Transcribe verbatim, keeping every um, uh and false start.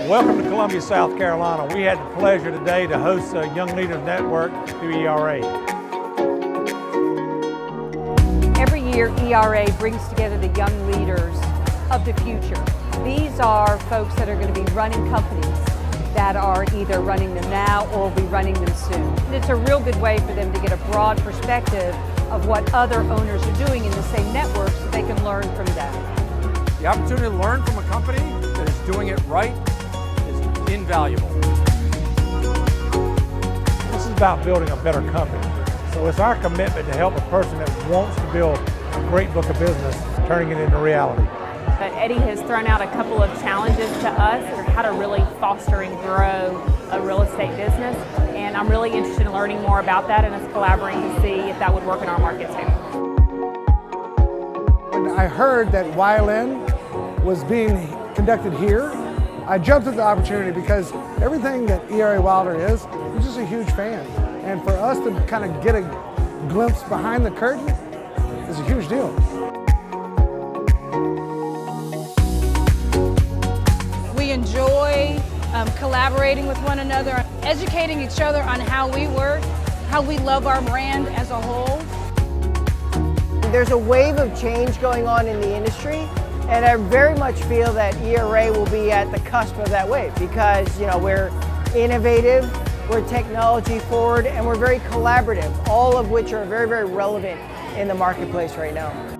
Welcome to Columbia, South Carolina. We had the pleasure today to host a Young Leaders Network through E R A. Every year, E R A brings together the young leaders of the future. These are folks that are going to be running companies that are either running them now or will be running them soon. And it's a real good way for them to get a broad perspective of what other owners are doing in the same network so they can learn from them. The opportunity to learn from a company that is doing it right is invaluable. This is about building a better company. So it's our commitment to help a person that wants to build a great book of business, turning it into reality. But Eddie has thrown out a couple of challenges to us for how to really foster and grow a real estate business. And I'm really interested in learning more about that and us collaborating to see if that would work in our market too. When I heard that Y L N was being conducted here, I jumped at the opportunity because everything that E R A Wilder is, I'm just a huge fan. And for us to kind of get a glimpse behind the curtain is a huge deal. We enjoy um, collaborating with one another, educating each other on how we work, how we love our brand as a whole. There's a wave of change going on in the industry, and I very much feel that E R A will be at the cusp of that wave because, you know, we're innovative, we're technology forward, and we're very collaborative, all of which are very, very relevant in the marketplace right now.